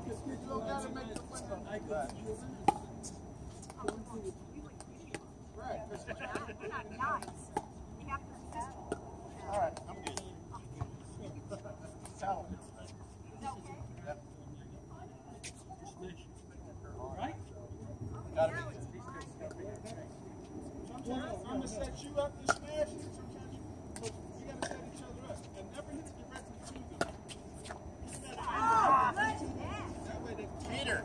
All right, I'm good. Towel. Right? Got it. Sometimes I'm gonna set you up to smash it. Sometimes you gotta set each other up and never hit directly to them. That way they Peter.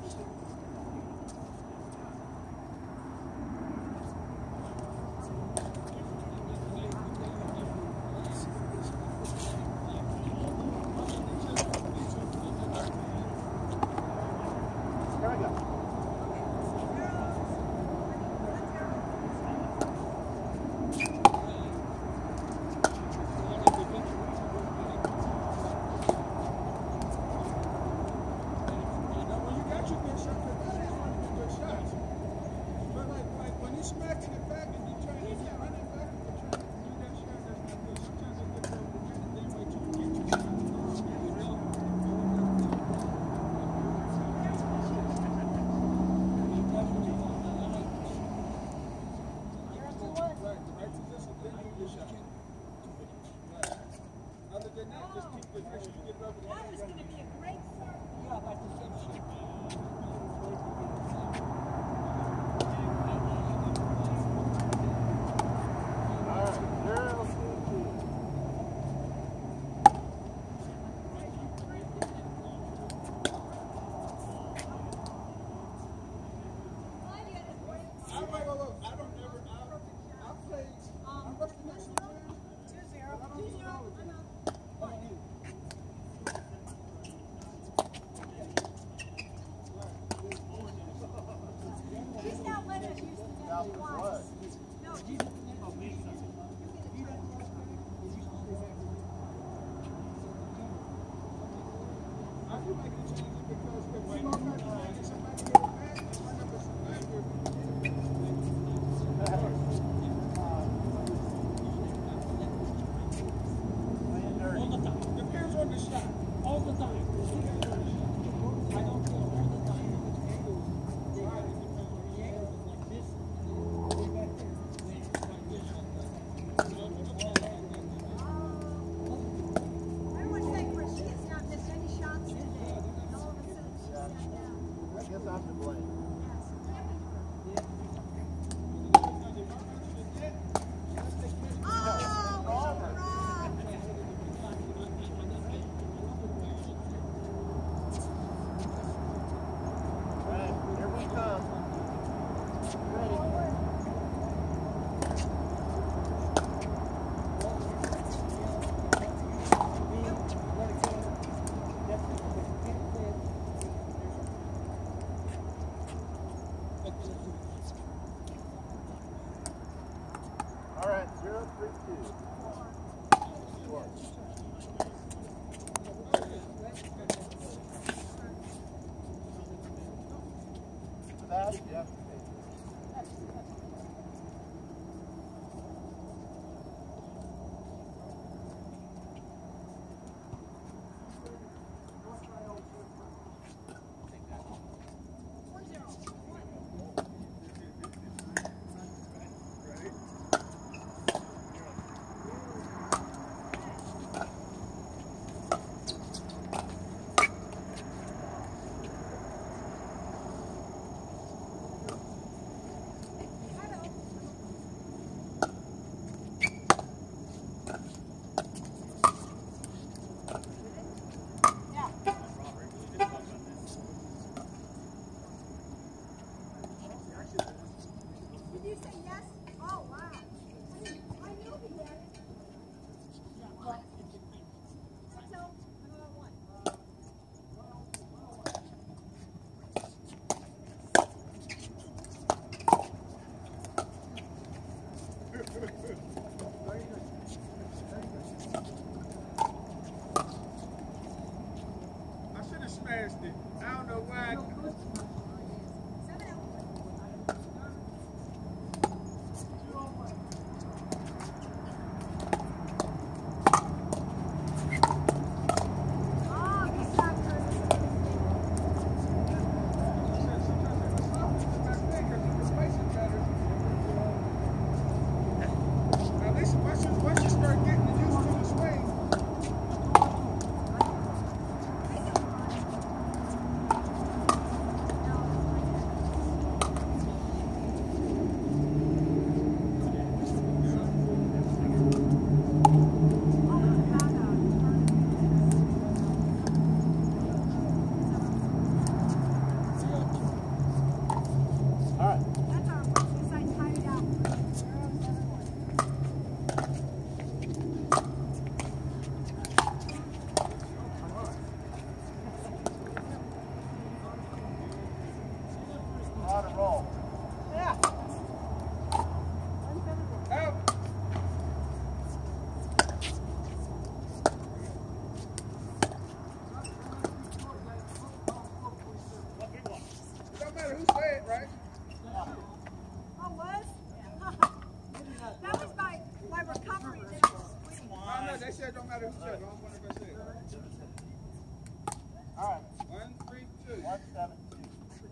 172.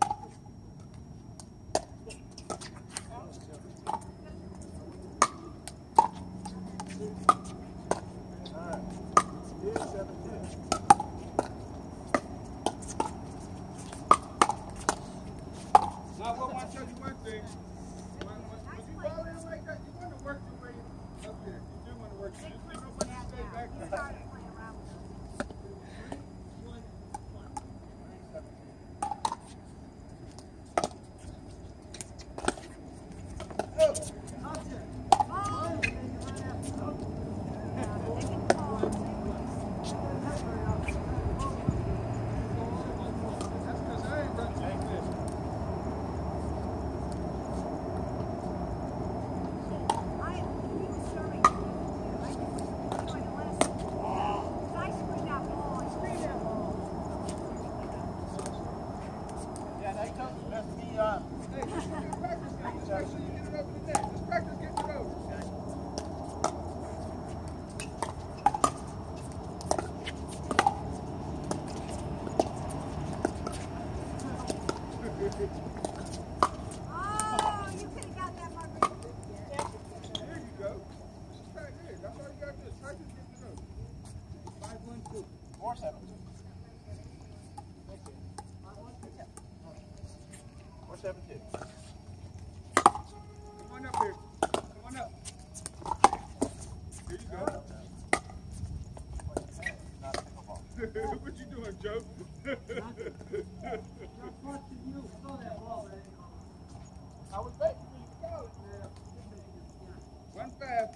All right. 272. Now, I want to tell you one thing. When you roll in like that, you want to work your way up there. You do want to work. You don't want to stay back there. What you doing, Joe? I was waiting for you to call it. 1-5.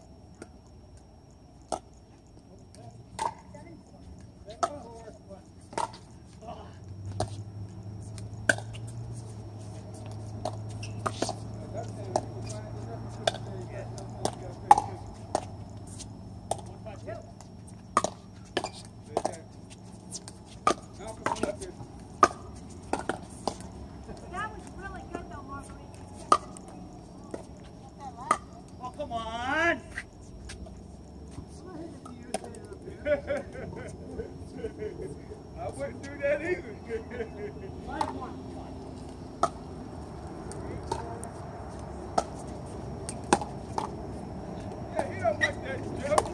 I wouldn't do that either. Yeah, he don't like that, Joe.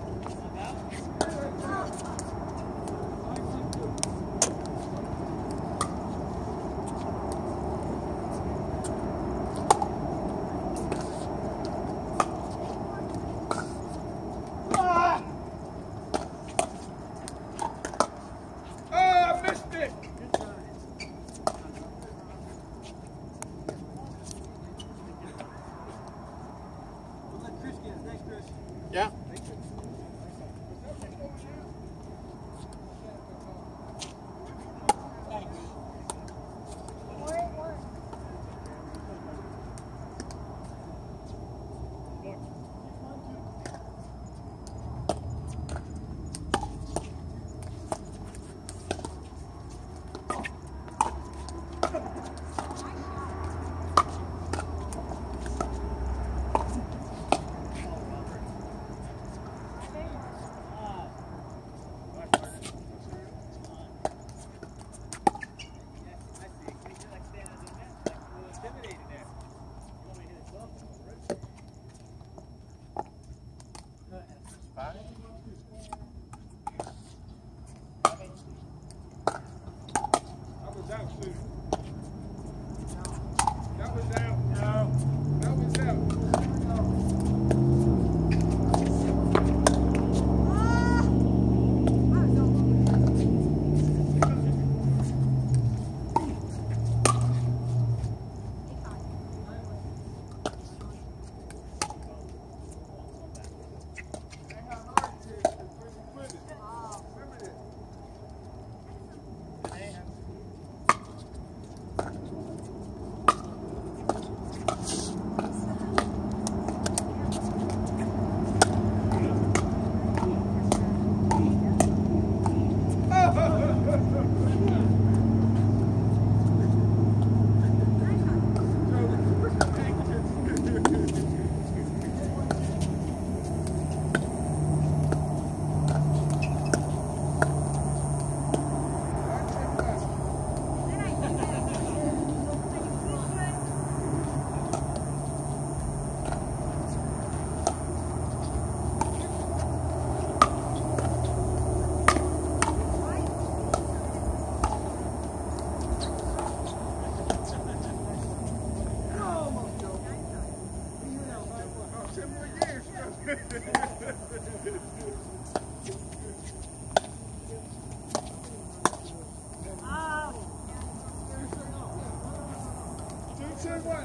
2-1.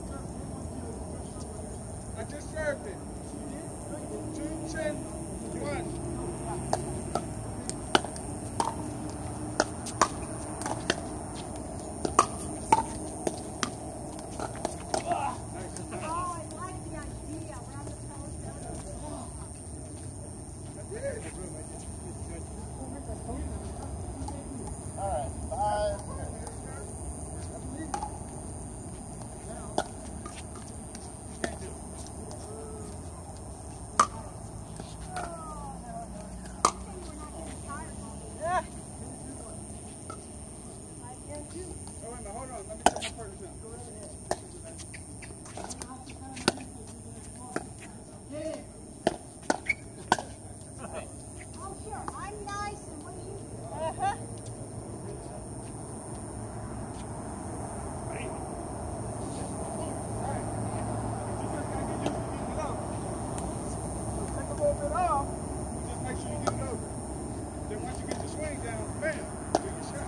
I just served it. 2-10-1. Hold on, let me check my partners out. Oh, sure. I'm nice, and what are you? Take a little bit off, just make sure you get it over. Then once you get your swing down, bam, do your shot.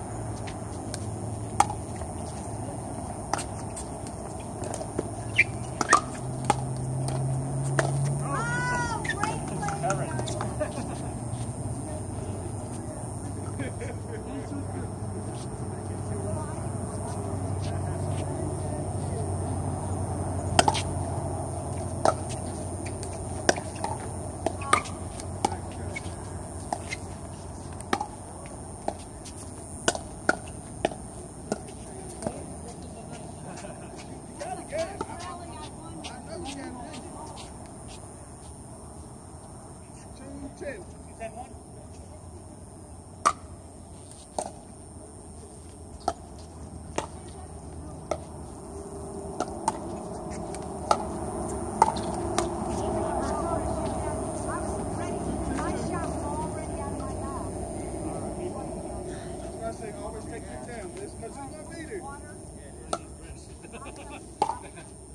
Always take your time. This is my leader.